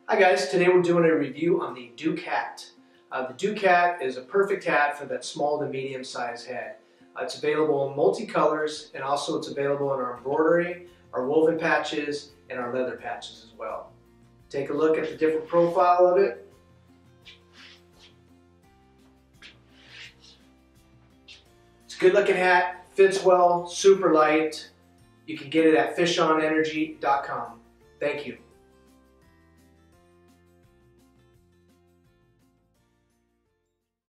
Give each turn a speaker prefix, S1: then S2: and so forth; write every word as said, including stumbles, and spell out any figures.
S1: Hi guys, today we're doing a review on the Duke hat. Uh, the Duke hat is a perfect hat for that small to medium sized head. Uh, it's available in multi-colors, and also it's available in our embroidery, our woven patches, and our leather patches as well. Take a look at the different profile of it. It's a good looking hat, fits well, super light. You can get it at fish on energy dot com. Thank you.